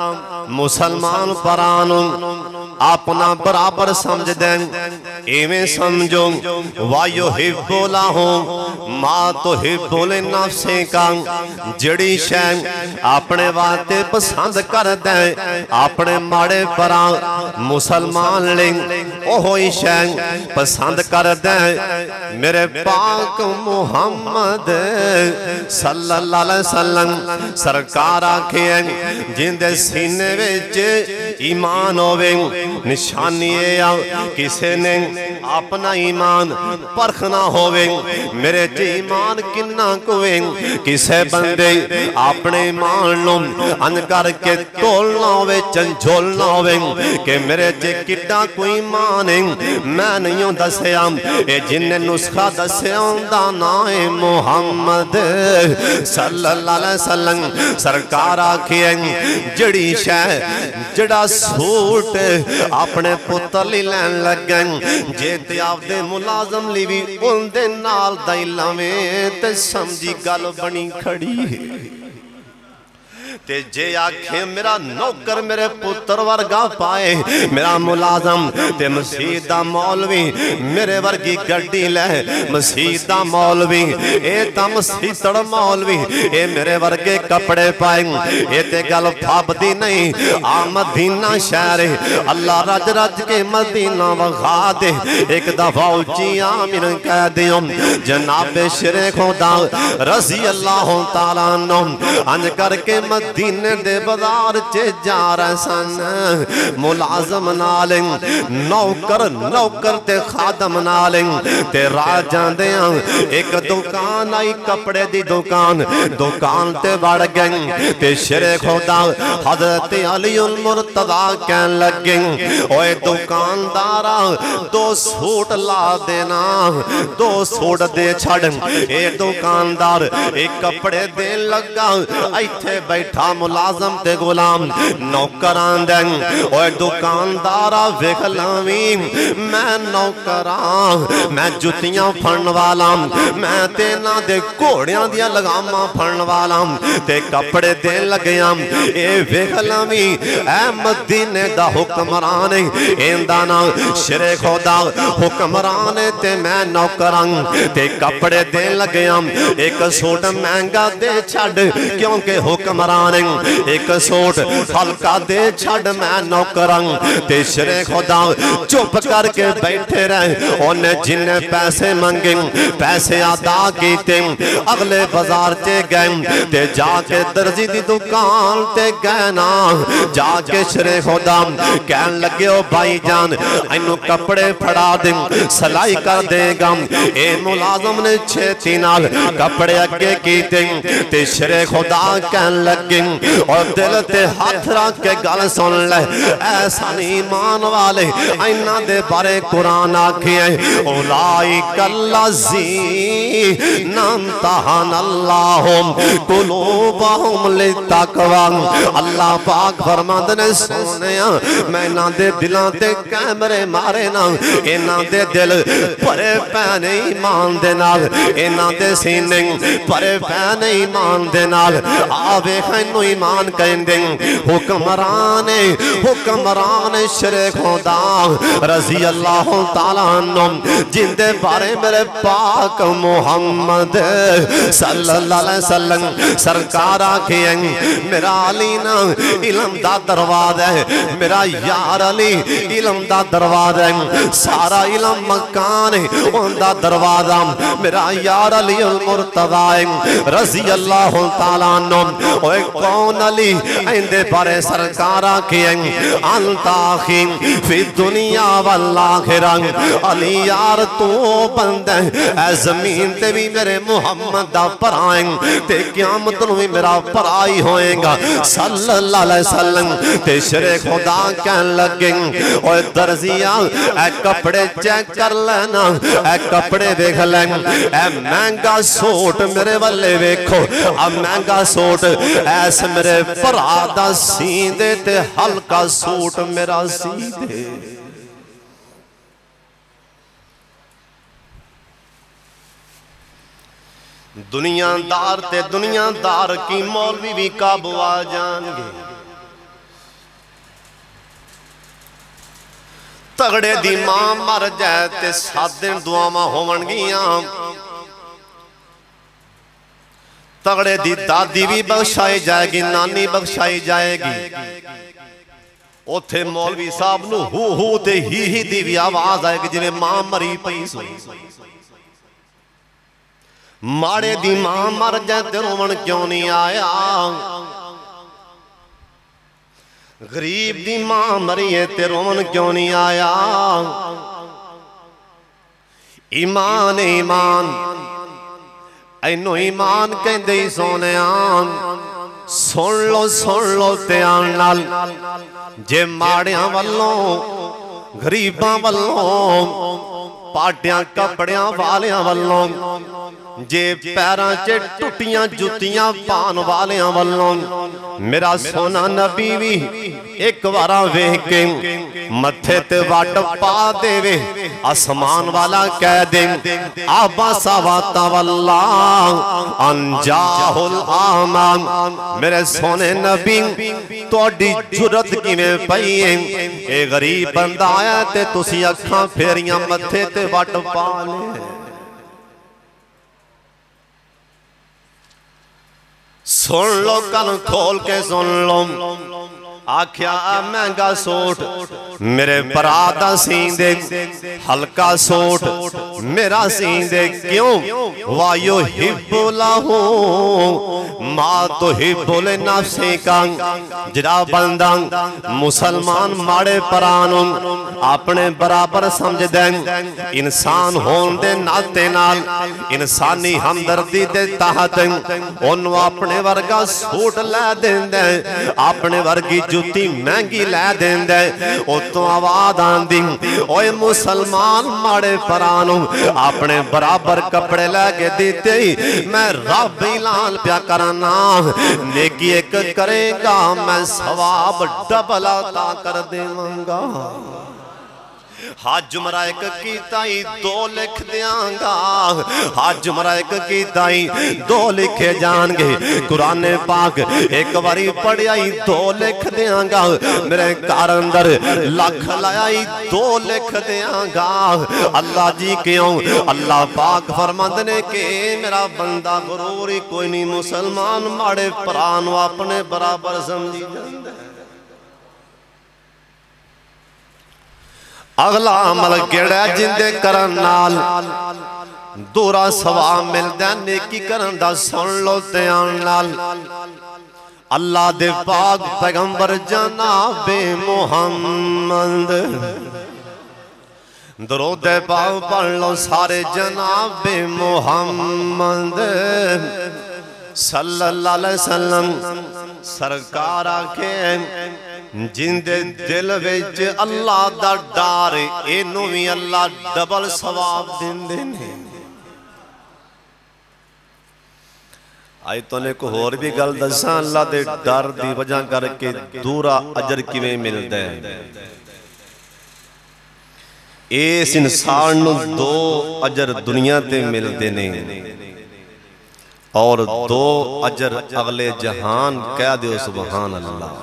مسلمان پرانو اپنا برابر سمجھ دیں اے میں سمجھو وایو حبو لاہوں ماں تو حبو لے نفسے کا جڑی شین اپنے واتے پسند کر دیں اپنے ماڑے پران مسلمان لیں اوہوئی شین پسند کر دیں میرے پاک محمد صلی اللہ علیہ وسلم سرکار آکھے ہیں جن دے سینے ویچ ایمان ہوئے نشانی ہے کسے نے اپنا ایمان پرکھنا ہوئے میرے چے ایمان کننا کوئے کسے بندے اپنے ایمان لوں ان کر کے تولنا ہوئے چنجھولنا ہوئے کہ میرے چے کٹا کوئی ایمان ہے میں نہیں ہوں دسے ہم اے جن نے نسخہ دسے ہوں دانائے محمد صلی اللہ علیہ وسلم سرکار آکھے ہیں جڑی شہ جڑا سوٹ اپنے پتر لی لین لگن جیتے آپ دے ملازم لی بھی ان دے نال دائلہ میں تے سمجھی گل بنی کھڑی ہے تے جے آکھیں میرا نوکر میرے پتر ورگا پائے میرا ملازم تے مسیدہ مولوی میرے ورگی گڑی لے مسیدہ مولوی اے تا مسیدہ مولوی اے میرے ورگے کپڑے پائیں اے تے گل پھاپ دی نہیں آ مدینہ شہر اللہ رج رج کے مدینہ وغا دے ایک دفعہ اچھی آمین کہہ دیوں جناب شر خدا رضی اللہ تعالیٰ عنہ انج کر کے مدینہ دینے دے بازار چے جا رہے سن ملازم نالیں نوکر نوکر تے خادم نالیں تے راجان دے ایک دکان آئی کپڑے دی دکان دکان تے بڑھ گئیں تے شر خدا حضرت علی المرتضی کہن لگیں اوے دکاندارا دو سوٹ لا دینا دو سوٹ دے چھڑ اے دکاندار ایک کپڑے دے لگا ایتھے بیٹھا ملازم تے غلام نوکران دیں اوے دکاندارا وکھلاویں میں نوکران میں جتیاں پھڑن والا میں تینا دے گھوڑیاں دیا لگاما پھڑن والا تے کپڑے دے لگیاں اے وکھلاویں اے مدینے دا حکمران ایندانا شر خدا حکمران تے میں نوکران تے کپڑے دے لگیاں ایک سوٹ مہنگا دے چھڑ کیونکہ حکمران حکمران ایک سوٹ ہلکا دے چھڑ میں نوکران تے شرے خدا چپ کر کے بیٹھے رہے انہیں جن پیسے منگے پیسے ادا کیتے اگلے بازار تے گئے تے جا کے درزی دی دکان تے گئے نا جا کے شرے خدا کہن لگے ہو بھائی جان اینو کپڑے پھڑا دیں سلائی کر دے گا اے ملازم نے چھیتی نال کپڑے اگے کیتے تے شرے خدا کہن لگے اور دل تے ہاتھ رکھ کے گل سن لے ایسا ایمان والے اینا دے بارے قرآن آکھیں اولائک الذین امتحن اللہ قلوبہم للتقوی اللہ پاک فرماند نے سونیا میں نا دے دلان تے کیمرے مارے نا اینا دے دل پرے پین ایمان دے نال اینا دے سینے پرے پین ایمان دے نال آوے خینو ایمان کہیں دیں حکمران حکمران شرک خدا رضی اللہ تعالیٰ عنہ جن دے بارے میرے پاک محمد صلی اللہ علیہ وسلم سرکار آکھیں میرا علی نا علم دا درواز ہے میرا یار علی علم دا درواز ہے سارا علم مکان ہے ان دا دروازہ میرا یار علی المرتضی رضی اللہ تعالیٰ عنہ اوہ کون علی اندے بارے سرکار آکھیں انتا آخیں فی دنیا والآخرہ علی یار تو بندے اے زمین تے بھی میرے محمد دا پرائیں تے قیامت نوی میرا پرائی ہوئیں گا صلی اللہ علیہ وسلم تے شرے خدا کہن لگیں اوہ درزیاں اے کپڑے چیک کر لینا اے کپڑے دیکھ لیں اے مہنگا سوٹ میرے والے ویکھو اب مہنگا سوٹ ایسے میرے پرادہ سیندے تے ہلکا سوٹ میرا سیندے دنیا دار تے دنیا دار کی مولوی بھی قابو آ جان گے تگڑے دی ماں مر جائے تے سات دن دعا ماں ہون گیاں تگڑے دی دادی بھی بخشائی جائے گی نانی بخشائی جائے گی اوتھے مولوی صاحب نو ہو ہو تے ہی ہی دی بھی آواز آئے گی جنہیں ماں مری پیس ہوئی ماڑے دی ماں مر جائے تے رومن کیوں نہیں آیا غریب دی ماں مریے تے رومن کیوں نہیں آیا ایمان ایمان اینو ایمان کہندے ہی سونے آن سن لو سن لو تے آن نال جے ماڑیاں والوں غریباں والوں پاٹیاں کپڑیاں والیاں والوں جے پیران چے ٹوٹیاں جتیاں پان والیاں والوں میرا سونا نبی بھی ایک وارا ویکے متھے تے واٹ پا دے وے آسمان والا کہہ دیں آبا ساواتا واللہ انجاہ الآمان میرے سونے نبی تو اڈی جرت کی میں پئیے اے غریب بندہ آیا تے تسی اکھاں پھیریاں متھے تے واٹ پا لے سن لو کن کھول کے سن لو آکھیا مہنگا سوٹ میرے پرادہ سیندے ہلکا سوٹ میرا سیندے کیوں وایو حب لہو ما تو حب لنفسی کا جڑا بندہ مسلمان ماڑے پرانوں اپنے برابر سمجھ دیں انسان ہون دے ناتے نال انسانی ہمدردی دے تحت انہوں اپنے ورگا سوٹ لے دیں دیں اپنے ورگی جوتی مہنگی لے دیں دیں او تو آواز آن دیں اوہ مسلمان ماڑے پرانوں اپنے برابر کپڑے لے کے دیتے میں رب اعلان پیا کرنا نیکی ایک کرے گا میں ثواب ڈبل عطا کر دے منگا حج عمرہ ایک کیتا ہی دو لکھ دیاں گا حج عمرہ ایک کیتا ہی دو لکھے جان گے قرآن پاک ایک باری پڑھیا ہی دو لکھ دیاں گا میرے کار اندر لکھ لایا ہی دو لکھ دیاں گا اللہ جی کیوں اللہ پاک فرماند نے کہ میرا بندہ غروری کوئی نہیں مسلمان ماڑے پرانو اپنے برابر سمجھی جاندہ ہے اگلا عمل کیڑا جندے کرن نال دورا ثواب ملدا نیکی کرن دا سن لو دھیان نال اللہ دے پاک پیغمبر جناب محمد درود پاک پڑھ لو سارے جناب محمد صلی اللہ علیہ وسلم سرکار آکھے جندے دل وچ اللہ دا ڈار اینو بھی اللہ ڈبل ثواب دیندے نے آئی تو نے کو اور بھی گل دساں اللہ دے ڈر دی وجہ کر کے دورا اجر کیویں ملدا ہے اس انسان نو دو اجر دنیا تے ملدے نے اور دو اجر اگلے جہان کہہ دیو سبحان اللہ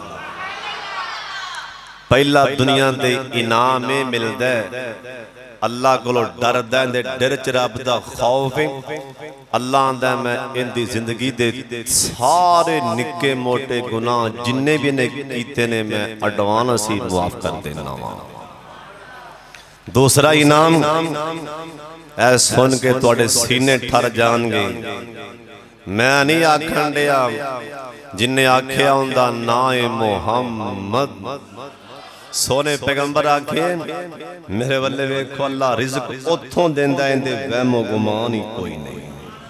پہلا دنیا دے انعام ملدا ہے اللہ کو ڈر دے ڈر چ رب دا خوف اللہ آندا میں ان دی زندگی دے سارے نکے موٹے گناہ جننے بھی نے کیتے نے میں ایڈوانس ہی معاف کر دینا وا دوسرا انعام اے سن کے تواڈے سینے ٹھر جان گے میں نہیں آکھن دیا جن نے آکھیا ہوندا نائے محمد سونے پیغمبر آکھے میرے والے ویکھو اللہ رزق اتھوں دیندہ اندے وہم و گمان ہی کوئی نہیں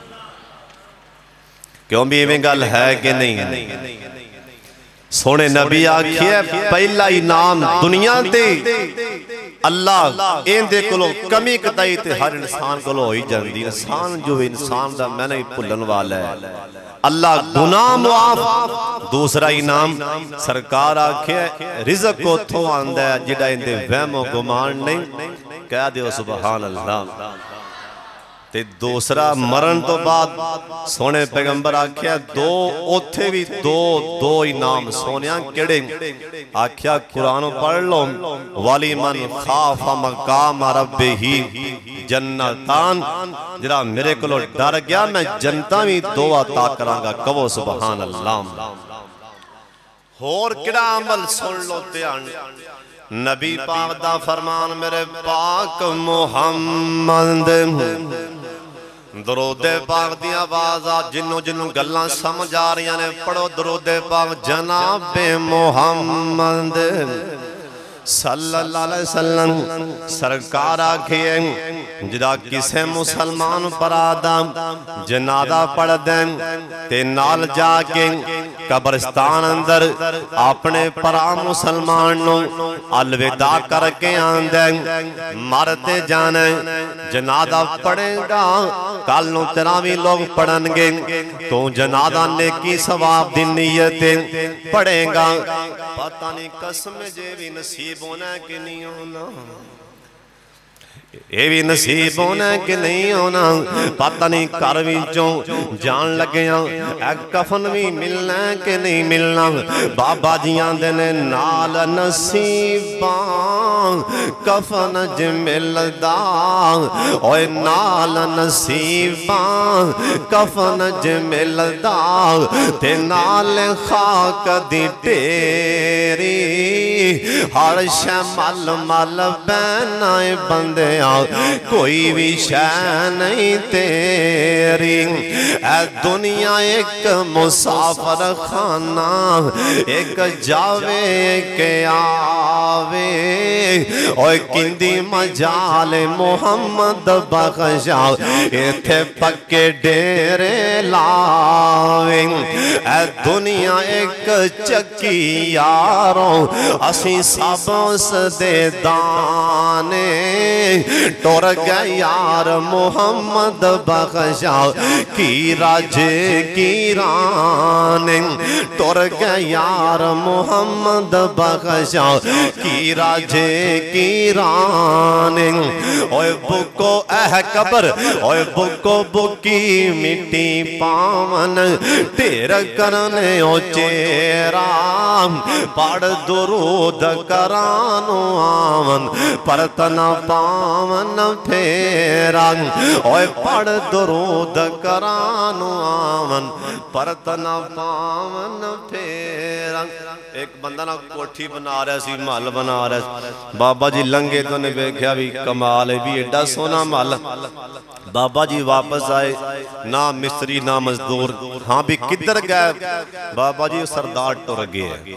کیوں بھی میں گل ہے کہ نہیں سونے نبی آکھے پہلا انعام دنیا دے اللہ این دے کلو کمی کتائی تے ہر انسان کلو ہوئی جاندی انسان جو انسان دا میں نہیں پلن والا ہے اللہ گناہ معاف دوسرا انعام سرکار آکھے رزق کو تھو آندہ ہے جڑا ان دے وہم و گمان نہیں کہہ دیو سبحان اللہ تے دوسرا مرن تو بعد سونے پیغمبر آکھیا دو اوتھے بھی دو دو انعام سونیاں کیڑے آکھیا قرآن پڑھ لو ولی من خاف مقام ربہی جنتان جرا میرے کلو ڈر گیا میں جنتا بھی دو عطا کراں گا کہو سبحان اللہ اور کڑا عمل سن لو دھیان نبی پاک دا فرمان میرے پاک محمد درود پاک دی آوازہ جنوں جنوں گلاں سمجھ آ رہی ہیں پڑھو درود پاک جناب محمد صلی اللہ علیہ وسلم سرکار آکھئے جدا کسے مسلمان پر آدم جنادہ پڑھ دیں تے نال جا کے قبرستان اندر اپنے پرا مسلمان نو الوداع کر کے آن دیں مرتے جانے جنادہ پڑھیں گا کل نو تراوی لوگ پڑھن گے تو جنادہ نیکی ثواب دی نیتیں پڑھیں گا پتہ نہیں قسم جے بھی نصیب ہونا ہے کہ نہیں ہونا یہ بھی نصیب ہونا ہے کہ نہیں ہونا پتہ نہیں کروی چوں جان لگیاں ایک کفن بھی ملنا ہے کہ نہیں ملنا بابا جیاں دینے نال نصیباں کفن ج ملدا اوے نال نصیباں کفن ج ملدا تے نال خاک دی ٹیری ہر شے مل مل بینائے بندے کوئی بھی شے نہیں تیری اے دنیا ایک مسافر خانہ ایک جاوے ایک آوے اور کندی مجال محمد بخشا ایتھے پکے ڈیرے لاوے اے دنیا ایک چکی یاروں اسی سبوں سے دانے ٹور گئے یار محمد بخشا کی راجے کی رانے ٹور گئے یار محمد بخشا کی راجے کی رانے اوے بکو اہ قبر اوے بکو بکی مٹی پاون تیر کرنے او چیرام پڑ درود کرانو آمن پرتنا پاون پھیران اوے پڑ درود کرانو آمن پرتنا پاون پھیران ایک بندہ نا کوٹھی بنا رہا سی محل بنا رہا سی بابا جی لنگے تو نے بیکھیا بھی کمال ہے بھی ایڈا سونا محل بابا جی واپس آئے نہ مستری نہ مزدور ہاں بھی کدھر گئے بابا جی سردار ٹر گئے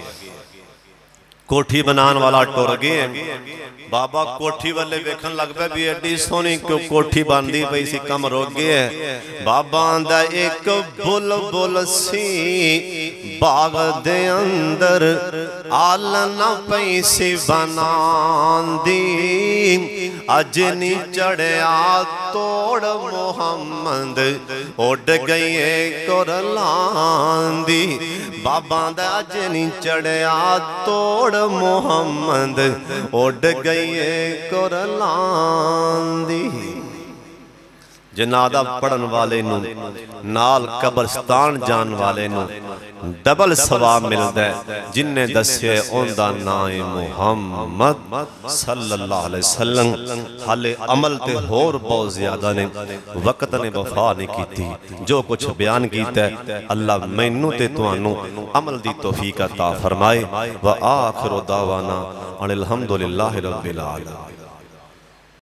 کوٹھی بنان والا ٹر گئے بابا کوٹھی والے بیکھن لگ پہ بھی ایڈی سونی کیوں کوٹھی باندھی پہ اسی کم روک گئے بابا آندہ ایک بل بل سی باغ دے اندر آلنا پیسی بنان دی اجنی چڑھیا توڑ محمد اڑ گئی ایک اور لان دی بابا آندہ اجنی چڑھیا توڑ محمد اڑ گئی ایک اور لان دی جنادہ پڑھن والے نو نال قبرستان جان والے نو ڈبل ثواب ملتا ہے جن نے دسے اوندہ نائے محمد صلی اللہ علیہ وسلم حالے عمل تے ہور بہت زیادہ نے وقت نے وفا نہیں کی تھی جو کچھ بیان کیتا ہے اللہ مینوں تے توانوں عمل دی توفیق عطا فرمائے وآخر دعوانا ان الحمدللہ رب العالمین